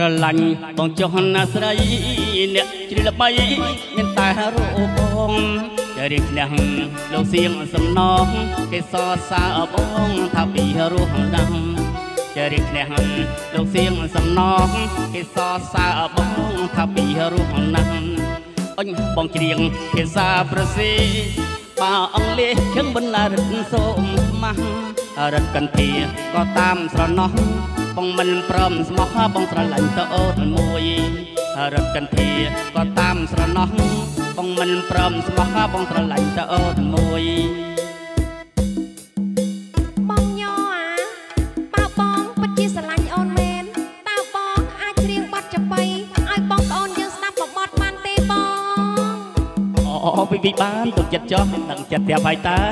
ស្រឡាញ់បងចុះណាស្រីអ្នកជ្រាបបីមានតែរូបបងតែរៀងឈ្នះលោកសៀងសំណងគេសរសើរបងថាពីរស់ដាំតែរៀងឈ្នះលោកសៀងសំណងគេសរសើរបងថាពីរស់ណាំអញបងច្រៀងភាសាប្រសេបើអង់គ្លេសជឹងបណ្ណារិទ្ធសូមម៉ាស់រិទ្ធកន្ធាក៏តាមស្រណោះបងមិនព្រមស្មោះបងស្រឡាញ់តអូនមួយរត់កន្ធាក៏តាមស្រណោះបងមិនព្រមស្មោះបងស្រឡាញ់តអូនមួយបងញ័របើបងពិតជាស្រឡាញ់អូនមែនតើបងអាចច្រៀងបទចាប៉ីឲ្យបងប្អូនយើងស្ដាប់បទបានទេបងអូពីបានទុកចិត្តចុះដឹងចិត្តតែបាយតា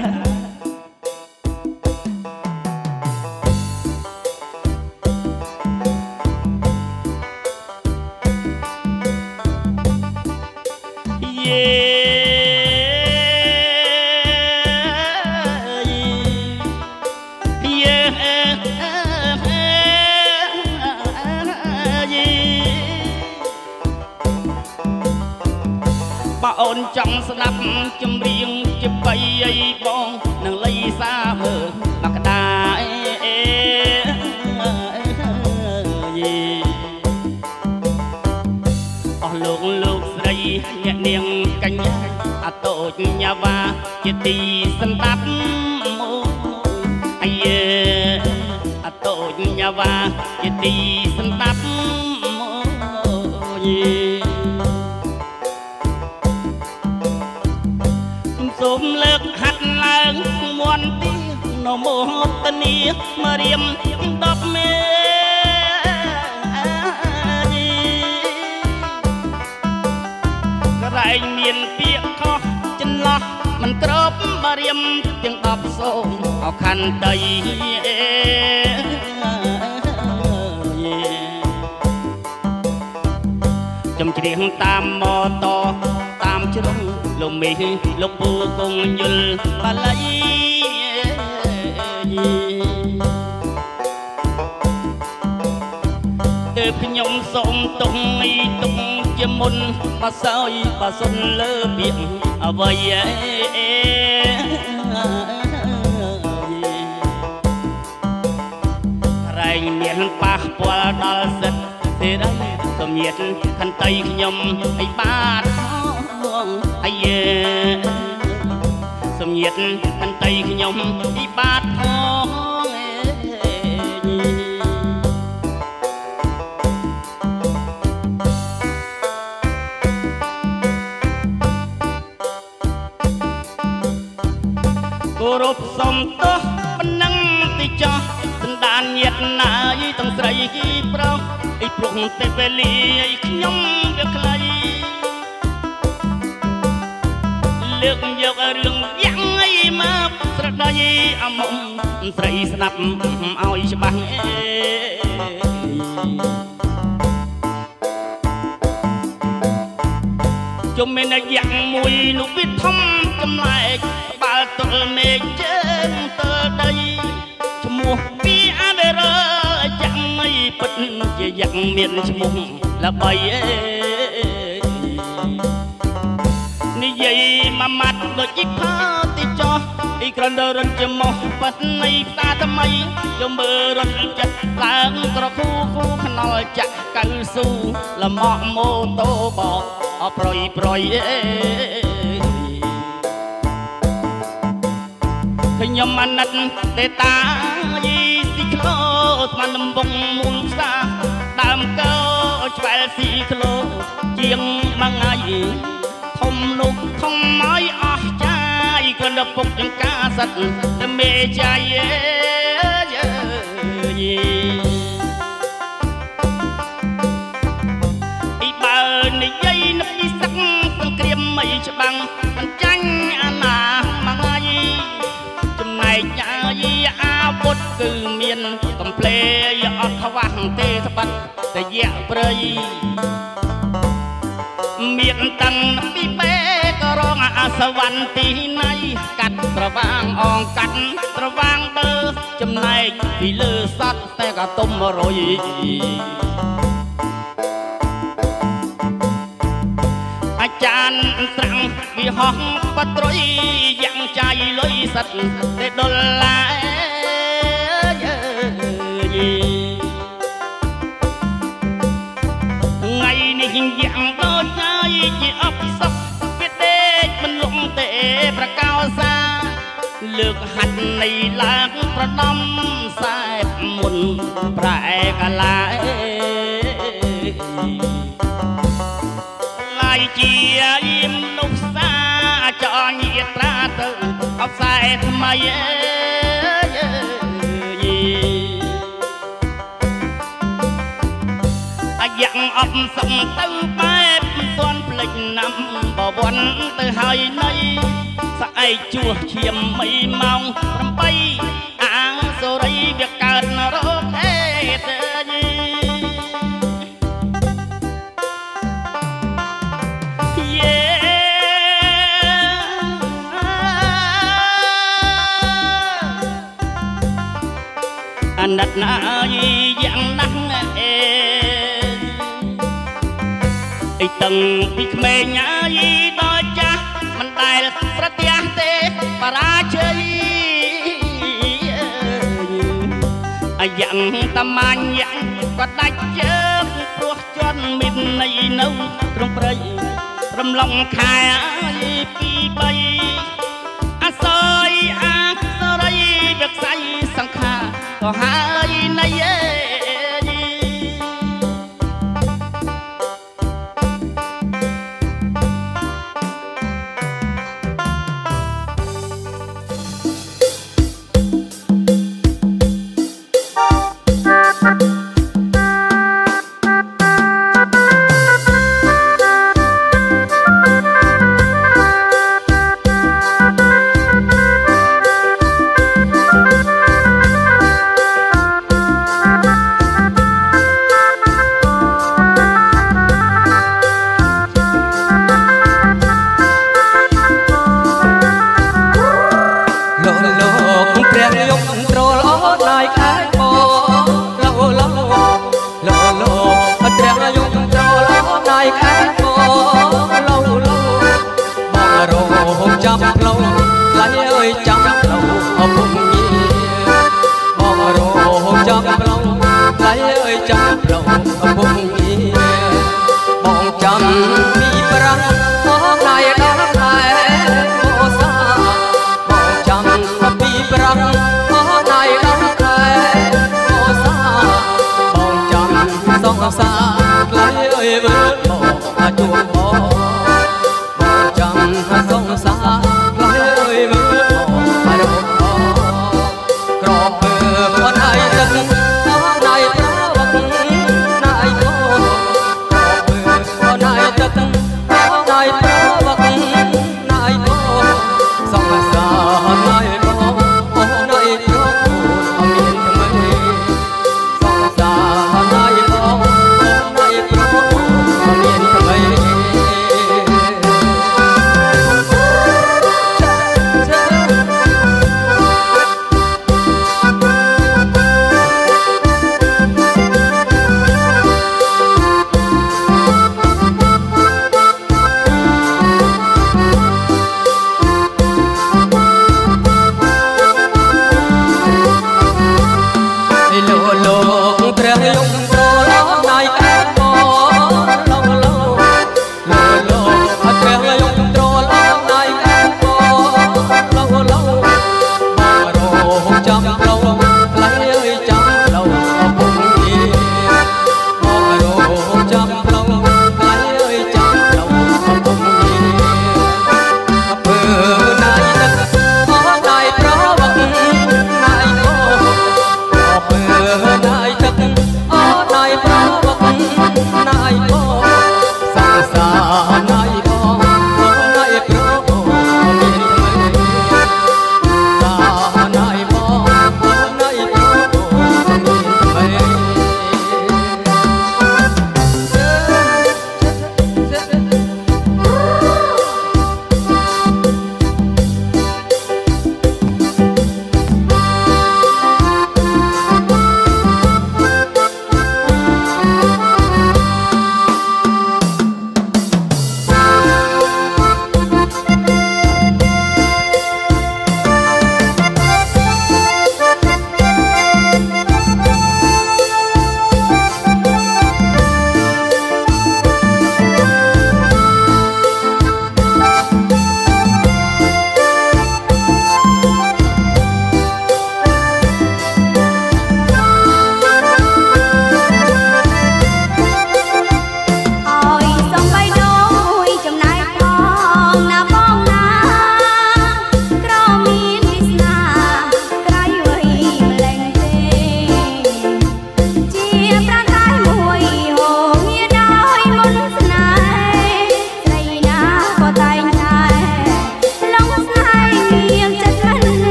បើអូនចង់ស្ដាប់ចម្រៀងជាបីអីបងនឹងលៃសាមើលមកក្តាយអស់លោកស្រីអ្នកនាងកញ្ញាអតូចញាវ៉ាជាទីសន្តាប់មកអាយអតូចញាវ៉ាជាទីសន្តាប់មកសូមលើកហាត់ឡើងមន់ទីនមោទនីមករៀម10មេក្រែងមានពាក្យខុសចន្លោះមិនក្របបារៀមទាំង10សូមអោខណ្ឌដីចំច្រៀងតាមម៉ូតូតាមជ្រុងលោកមេលោកពូគង់យល់បាលីទើបខ្ញុំសូមទុកជាមុនបើសោយបើសុនលើពាក្យអ្វីក្រែងមានប៉ះពាល់ដល់សិទ្ធិសេរីសំញាតខន្តីខ្ញុំឲ្យបាទអាយសំញាតខន្តីខ្ញុំឲ្យបាទគោរពសំទោសប៉ុណ្ណឹងទីចោះសន្តានញាតណាយទាំងស្រីគីប្រុសអីព្រោះទេវេលាឲ្យខ្ញុំវាខ្លីលើកយករឿងយ៉ាងអីមកស្រដីអមុំស្រីស្ដាប់ឲ្យច្បាស់ជុំមានយ៉ាងមួយនោះវាធំចម្លែកបាល់ទល់មេឃជើងទល់ដីឈ្មោះពីអវេរយ៉ាងមិនពិតជាយ៉ាងមានឈ្មោះល្បីនិយាយមួយម៉ាត់ដូចជីផោទីចោះអ៊ីក្រនរត់ជាមកបាត់នៃផ្សារថ្មីយកមើលរត់ចិត្តឡើងក្រគូខ្នល់ចាក់កៅស៊ូលំអកម៉ូតូបោអប្រយខ្ញុំអាណិតទេតាយីស៊ីក្លូស្មានដំបងមូលផ្សារដើមកោឆ្វែលស៊ីក្លូជាងមួយថ្ងៃធំនោះធំឲ្យអស់ចាយគ្រាន់តែពុកចង្ការសិតតែមេចៃអីបើនិយាយនឹកពីសឹកសង្គ្រាមមិនច្បាំងមិនចាញ់អាណាមួយថ្ងៃចំណែកអាវុធគឺមានកំភ្លេអត់ខ្វះទេស្បាត់តែយៈព្រៃមានតាំងពីពេក៏រងអាសវណ្ណទីណៃកាត់ត្រវាងអងកាត់ត្រវាងបើចំណែកពីលើសត្វតែក៏ទុំរយចានត្រាំងវិហោះបត្រុយយ៉ាងចាយលុយសិតទេដុល្លារថ្ងៃនេះយ៉ាងដូចហើយជាអបសពវាដេកមិនលងទេប្រកោសាលើកហាត់នៃឡើងប្រដំសែបមុនប្រែកាឡាឡាយជាយឹមនោះសាចអញាត្រាទៅអបខ្សែថ្មីយ៉ាងអបសំទៅបែបទាន់ផ្លេចណាំបវ័នទៅហើយនៃស្អែកជួសឈាមមីម៉ោង8អាងសូរីវាកើតរោគអេតអាណិតណាយយ៉ាងណាស់អីតឹងពីក្មេងអាយដល់ចាស់មិនដែលប្រទះទេបរាជ័យអាយ៉ាងតាមាញ់យ៉ាងក៏ដាច់ជើងព្រោះជន់មានន័យនៅក្នុងព្រៃរំលងខែអាយពី3អសយអាសរីវាខ្សៃសង្ខាក៏ហើយន័យក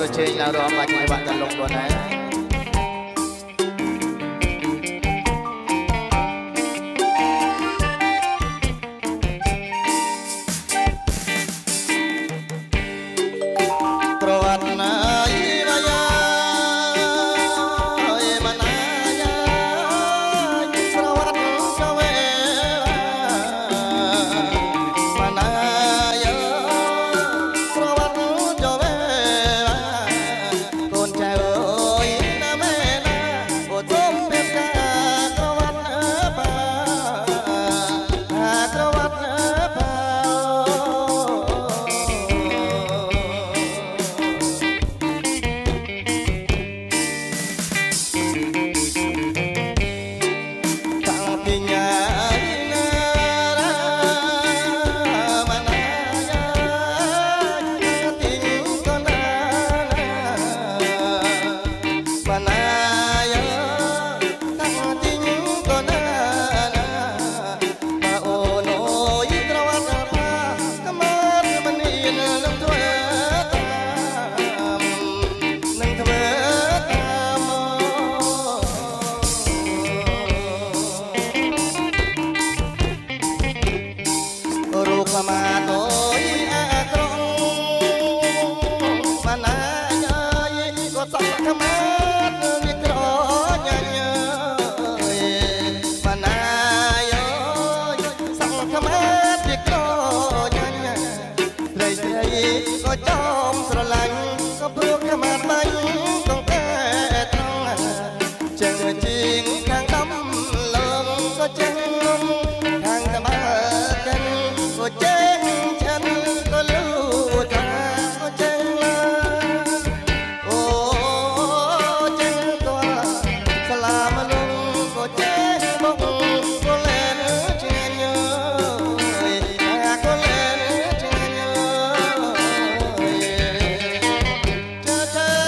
เชงแล้วรอมาจังหวะตลกตัวไหนประวัตินายมายามานายาประวัติเจ้าเวมานายาประวัติเจ้าเวคนใจเอ้ยนะแม่นะโอ้ทุ่มเพียงกาประวัติป่าประวัติป่ามาโตยอาตรงมานายก็สักขมาวิกรอยมานายสักขมาวิกรอยใจใจก็จอมสลังก็เพื่อขมาไปต้องแก้ตรงเจอจริงทางดำลงก็เจงทางตะมากันก็เจ๊งฉันก็รู้ทางก็เจ๊งละโอ้เจ๊งตัวสลามาลงก็เจ๊งบงก็เล่นเชียนเยอะก็เล่นเชียนเยอะเจอ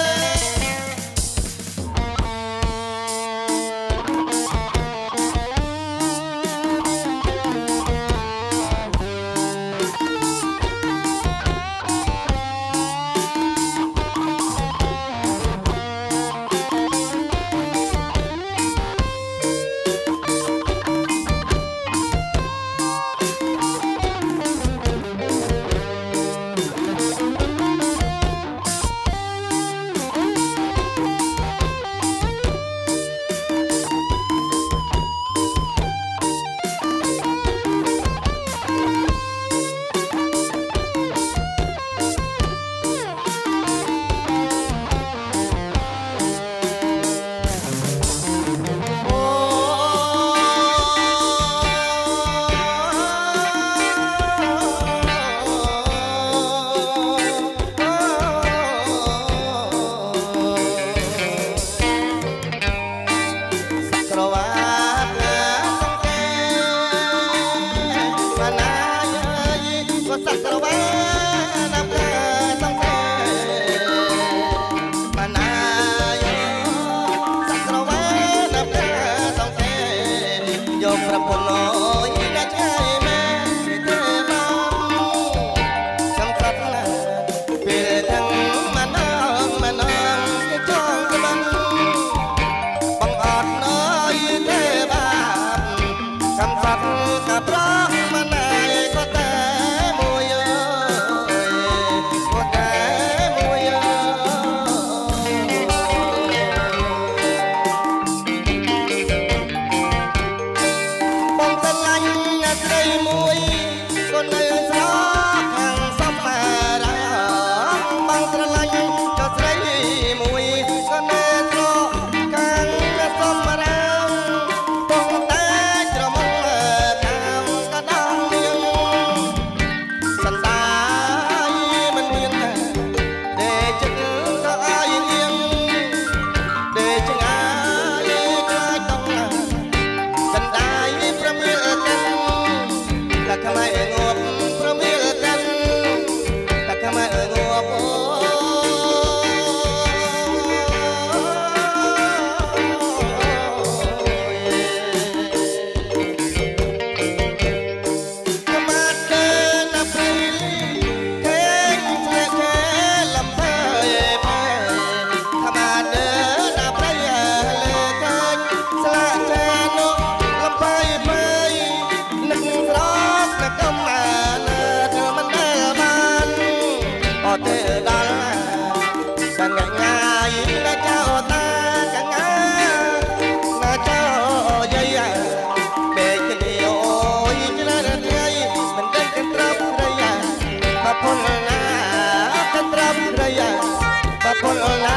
ដល់កញ្ញាណាចោតាកញ្ញាណាចោយាយបែកគ្នាអូយច្រើនថ្ងៃមិនដឹងកន្ត្រាប់រយៈបពលណាកន្ត្រាប់រយៈបពលណា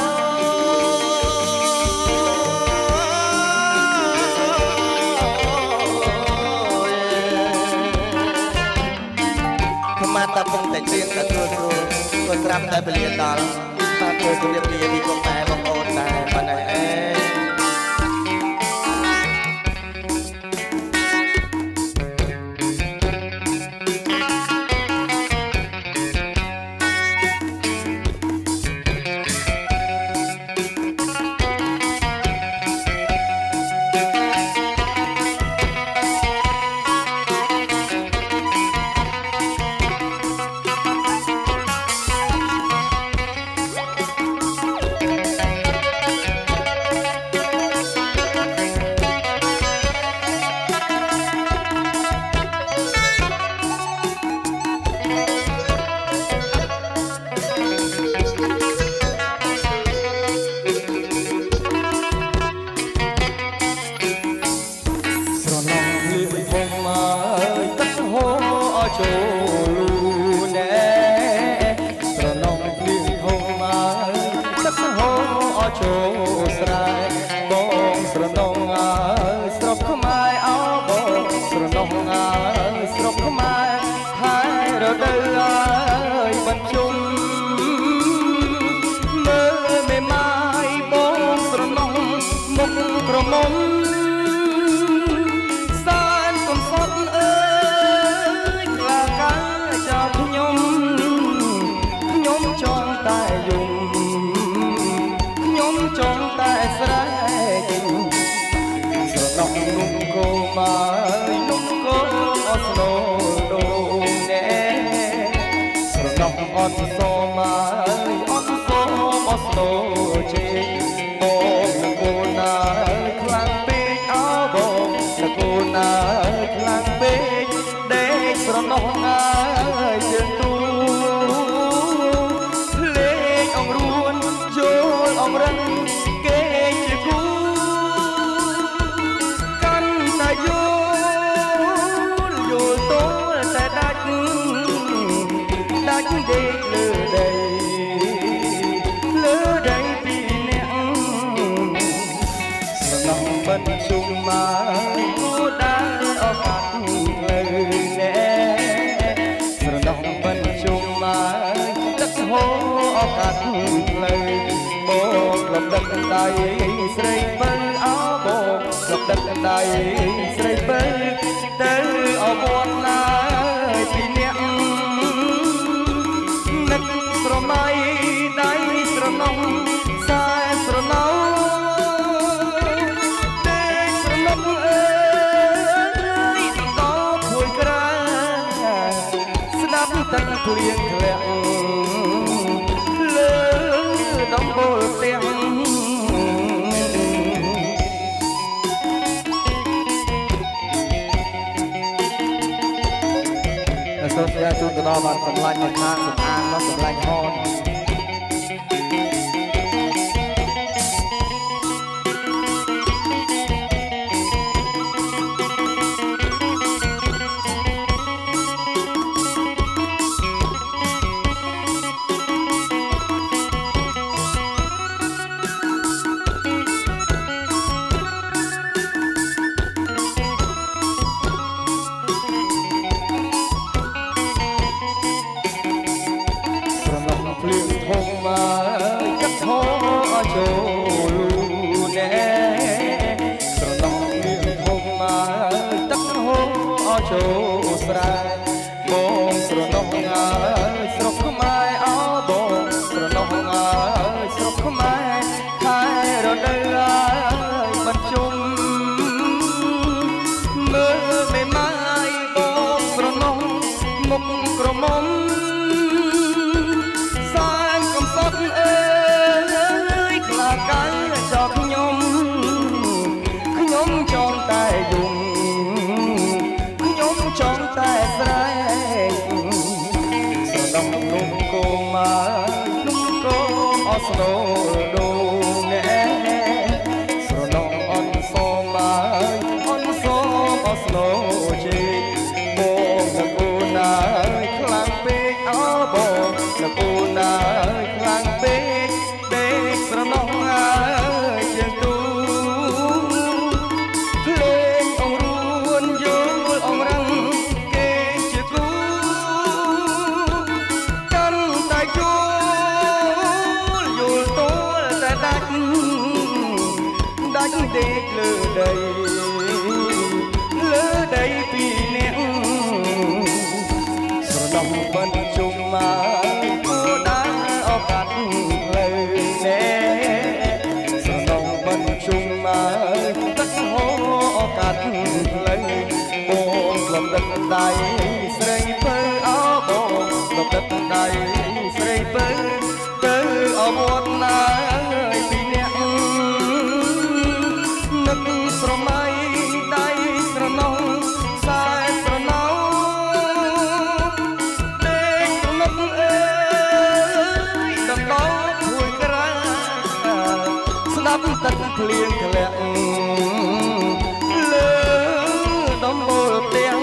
តាពងតែជាងតែស្រួលគាត់ត្រាប់តែពលាដល់បាទជួយជម្រាបលាពីបងតែបងប្អូនដែរប៉ុណ្ណេះឯងស្រីបើអបលប់ដឹកដៃស្រីបើទៅអវត្តណាពីអ្នកនឹកស្រមៃដៃស្រណងខ្សែស្រណោតែស្រណងអើយដល់ភួយក្រាស្ដាប់ទឹកភ្លៀងធ្លាក់លើដំបូលផ្ទះសូមស្វាគមន៍ទៅដល់បានសម្លាញ់មកខាងសំអាងមកសម្លាញ់ហនចូលស្រែបងស្រណោះងាយស្រុកខ្មែរអោបងស្រណោះងាយស្រុកខ្មែរខែរដូវហើយបញ្ជុំមើលមេម៉ាយបងស្រណោះមុខក្រមុំសានកំសត់អើយខ្លាកាយចោលខ្ញុំចង់តែយំចង់តែស្រែកស្រដងនំកូម៉ាស្នូលដូងណែស្រណងអនសមហើយអនសមអស្នូលជេបងនឹងអូនណាយខ្លាំងពេកអើបងនឹងអូនណាយខ្លាំងពេកដេកស្រណងហើយជាងទូភ្លេងអងរួនយល់អងរឹងគេជាគូកាន់តែយល់ទល់តែដាច់ដេកលើដីពីអ្នកស្រណំបញ្ជុំមកគួរដើរអកាត់ផ្លូវណែស្រណំបញ្ជុំមកទឹកហូរអកាត់ផ្លូវបងលំដិតដៃស្រីពើអោបងលំដិតដៃស្រីពើទៅអវត្តណាយពីអ្នកនឹកស្រមៃដៃស្រណងខ្សែស្រណោដេកនឹកអើយដំណងភួយក្រាស្ដាប់ទឹកភ្លៀងធ្លាក់លើដំបូលផ្ទាំង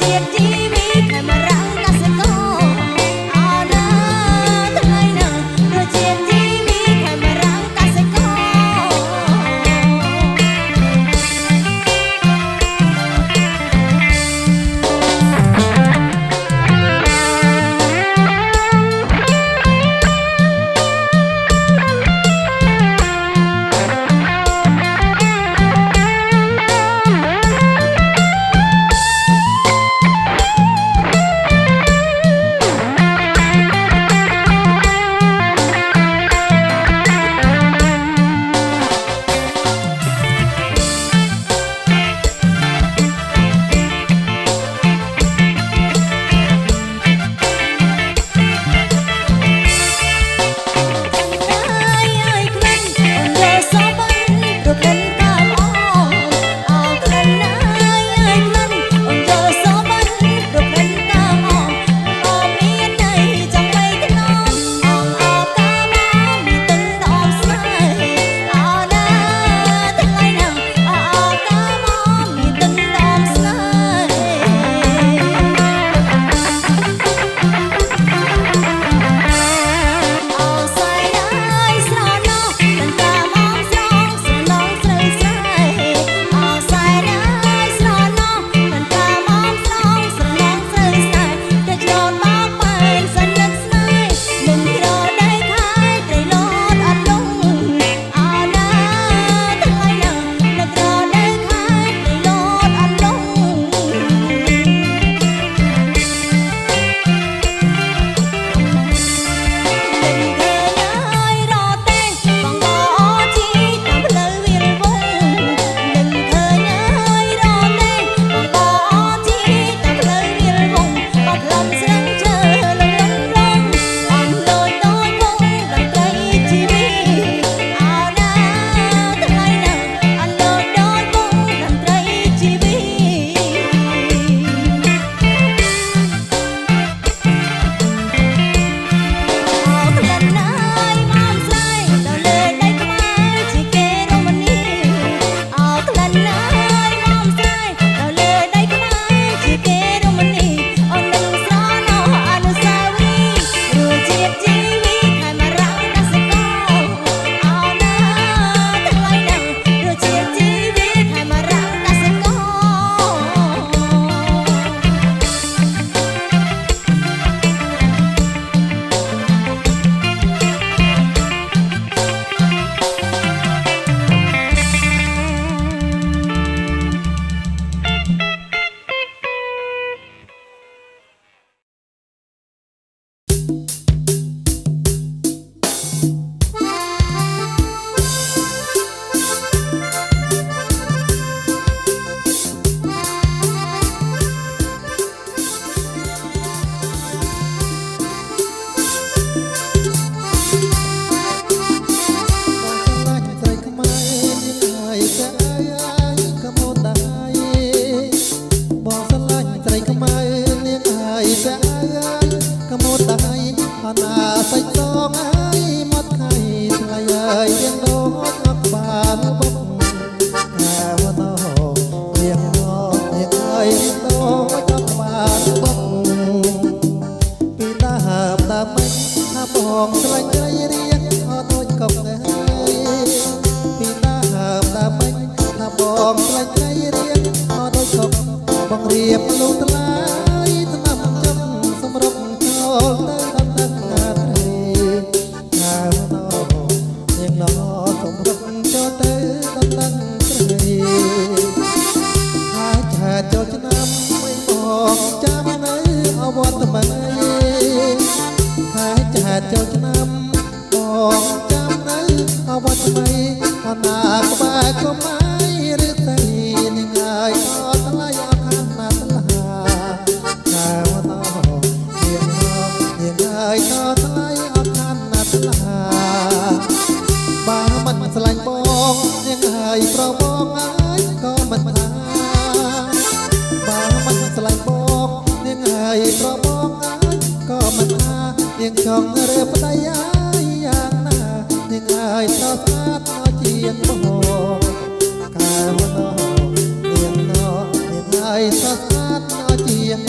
Hãy subscribe cho kênh Ghiền Mì Gõ để không bỏ lỡ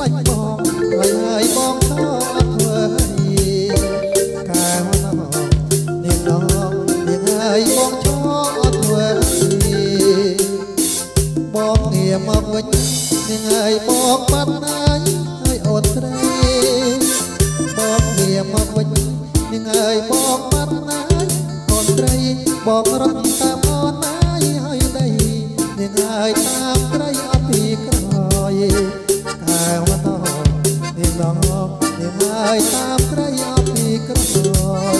ញ់បងហើយហើយបងខោអត់ធ្វើកាវណោនាងដងនាងហើយបងឈរអត់ធ្វើបងងារមកវិញនាងហើយបងបាត់ហើយហើយអូនស្រីបងងារមកវិញនាងហើយបងបាត់ហើយអូនស្រីបងរត់តាមអូនហើយដីនាងហើយតាមស្រីអត់ពីក្រោយកាវណោនាងដងនាងហើយតាមស្រីអត់ពីក្រោយ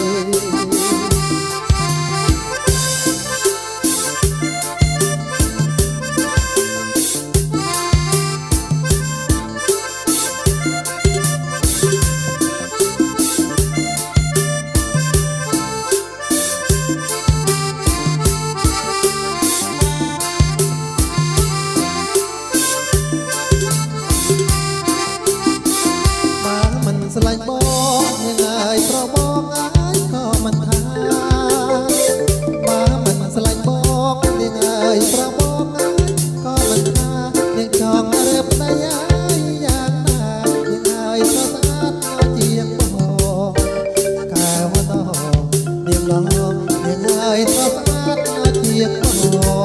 ស្លាញ់បងยังไงเพราะបងអើយក៏មិនថាបើមិនស្លាញ់បងยังไงเพราะបងអើយក៏មិនថានឹងចង់រើប្តីអើយយ៉ាងណាยังไงក៏ស្អាតក៏ជាងបងកាវណោនាងឡងยังไงក៏ស្អាតក៏ជាងបង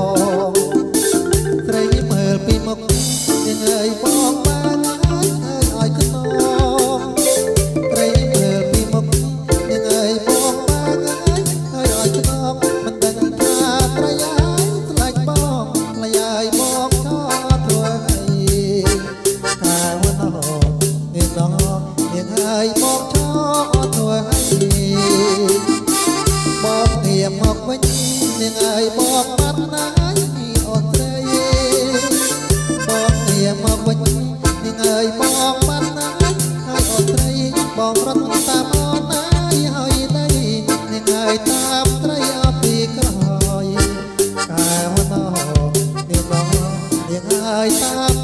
ស្រីមើលពីមុខยังไงបងបានអើយឲ្យខ្នងមិនដឹងថាត្រៃហើយស្លាច់បងថ្លៃហើយបងចោលធ្វើឲ្យកាវណោនាងដងនាងហើយបងចោលធ្វើឲ្យបងងារមកវិញនាងហើយបងបាត់ណាយអូនស្រីបងងារមកវិញនាងហើយបងបាត់ណាយហើយអូនស្រីបងរត់តាមអូនហើយដីនាងហើយតាមស្រីអត់ពីក្រោយកាវណោនាងដងនាងហើយតាម